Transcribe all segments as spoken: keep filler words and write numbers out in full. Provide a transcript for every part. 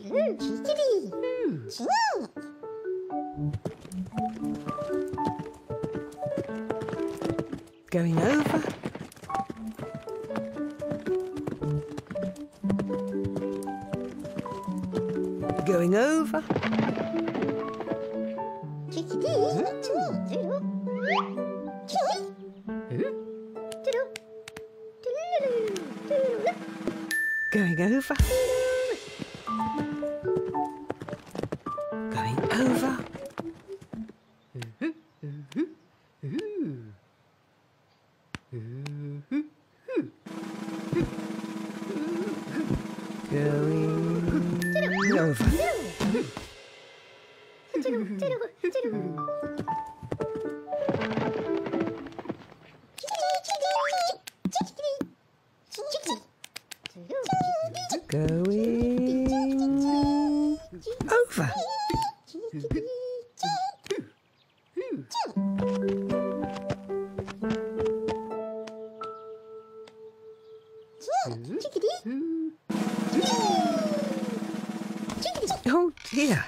Chickedy. Chick. Going over. Going over. Chickedy. Toodloo. Chick. Toodloo. Toodloo. Going over. Going over. Going over. Going over. Oh dear.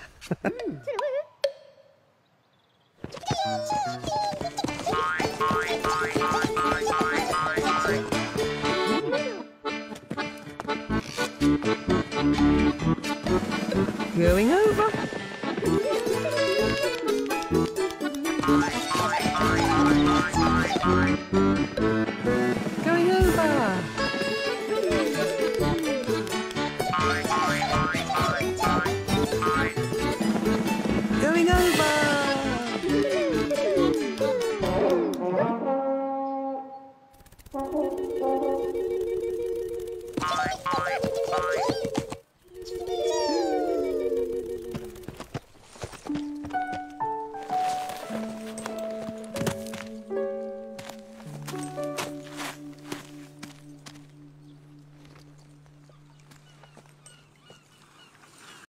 Going over.